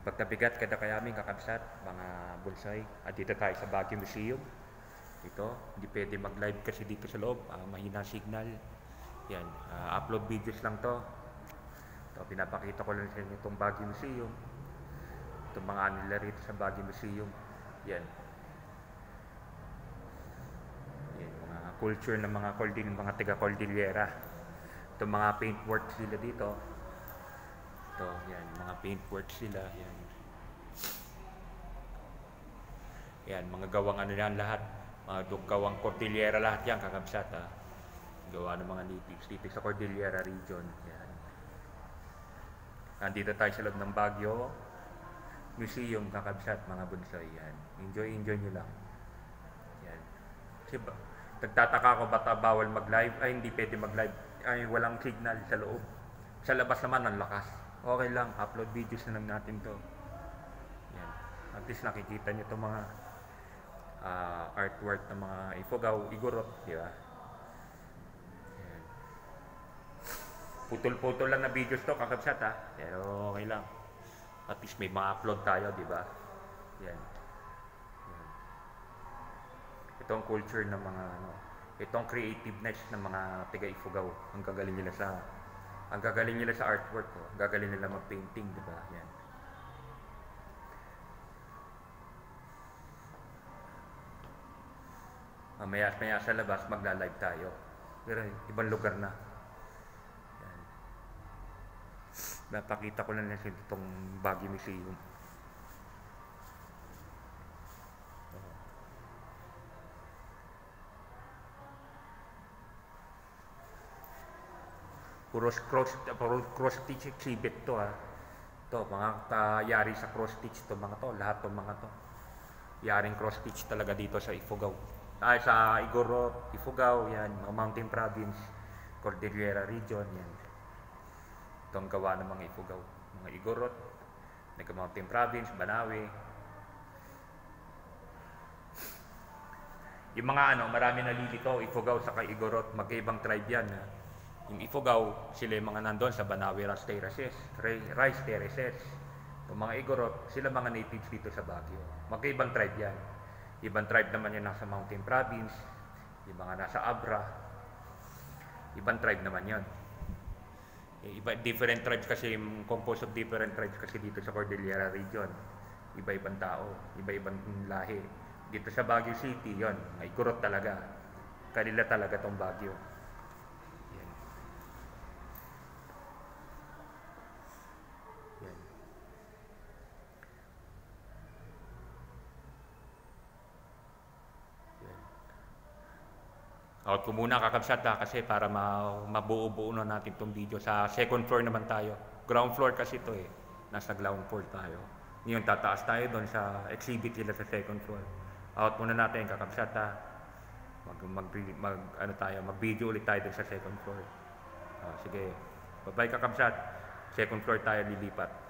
Pagkabigat kada kaya aming kakabsat, mga bonsai. At dito tayo sa Baguio Museum. Ito, hindi pwede mag-live kasi dito sa loob. Mahina signal. Yan, upload videos lang to. Ito, pinapakita ko lang sa inyo itong Baguio Museum. Itong mga nila rito sa Baguio Museum. Yan. Yan, mga culture ng mga taga-Cordillera. Itong mga paintworks sila dito. Ito, yan, mga paintworks sila. Yan. Yan, mga gawang ano yan lahat. Mga gawang Cordillera lahat yan, kakabsat ha. Gawa ng mga natives dito sa Cordillera region. Yan. Nandito tayo sa loob ng Baguio Museum, kakabsat, mga bonsai. Yan. Enjoy nyo lang. Yan. Kasi nagtataka ako bata bawal mag-live. Ay, hindi pwede mag-live. Ay, walang signal sa loob. Sa labas naman, ang lakas. Okay lang, upload videos na lang natin to. Yan. At least nakikita nyo itong mga artwork ng mga Ifugao, Igorot, di ba? Yan. Putol-putol lang na videos to, kakabsat ha. Pero okay lang. At least may mga upload tayo, di ba? Yan. Yan. Ito ang culture ng mga ito ang creativeness ng mga taga-Ifugao. Ang gagaling nila sa artwork ko. Ang gagaling nila mag-painting, di ba? Yan. Maya sa labas magla-live tayo. Pero ibang lugar na. Yan. Napakita ko lang natin itong Baguio Museum. Puro cross-stitch exhibit to ha. To, mga yari sa cross-stitch to mga to. Lahat to mga to. Yaring cross-stitch talaga dito sa Ifugao. Sa Igorot, Ifugao, yan. Mga Mountain Province, Cordillera Region, yan. Ito ang gawa ng mga Ifugao. Mga Igorot, Mountain Province, Banawe. Yung mga marami nalilito, Ifugao sa Igorot, magkaibang tribe yan ha. Yung Ifugao, sila yung mga nandun sa Banawe Rice Terraces. Yung mga Igorot, sila mga natives dito sa Baguio. Magkaibang tribe yan. Ibang tribe naman yung nasa Mountain Province, yung mga nasa Abra. Ibang tribe naman yun. Different tribes kasi, composed of different tribes kasi dito sa Cordillera region. Iba-ibang tao, iba-ibang lahi. Dito sa Baguio City, yon, may Igorot talaga. Kanila talaga tong Baguio. Out ko muna kakabsat ha, kasi para mabuo-buo na natin itong video. Sa second floor naman tayo. Ground floor kasi ito eh. Nasa ground floor tayo. Ngayon tataas tayo doon sa exhibit nila sa second floor. Out muna natin kakabsat ha. Mag-video ulit tayo doon sa second floor. Sige. Bye-bye kakabsat. Second floor tayo lilipat.